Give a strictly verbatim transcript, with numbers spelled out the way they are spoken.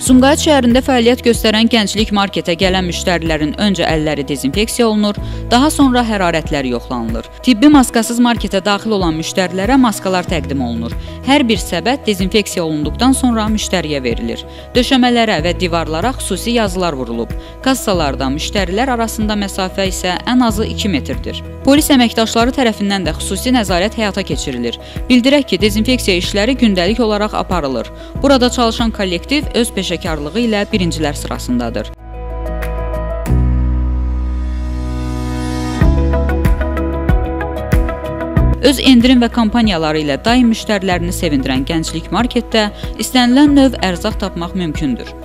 Sumqayıt şəhərində fəaliyyət göstərən Gənclik marketə gələn müştərilərin öncə əlləri dezinfeksiya olunur, daha sonra hərarətləri yoxlanılır. Tibbi maskasız marketə daxil olan müştərilərə maskalar təqdim olunur. Hər bir səbət dezinfeksiya olunduqdan sonra müştəriyə verilir. Döşəmələrə və divarlara xüsusi yazılar vurulub. Kassalarda müştərilər arasında məsafə isə ən azı iki metrdir. Polis əməkdaşları tərəfindən də xüsusi nəzarət həyata keçirilir. Bildirək ki, dezinfeksiya işləri gündəlik olaraq aparılır. Burada çalışan kollektiv öz peşəkarlığı ilə birincilər sırasındadır. Öz endirim və kampaniyaları ilə daim müştərilərini sevindirən Gənclik marketdə istənilən növ ərzaq tapmaq mümkündür.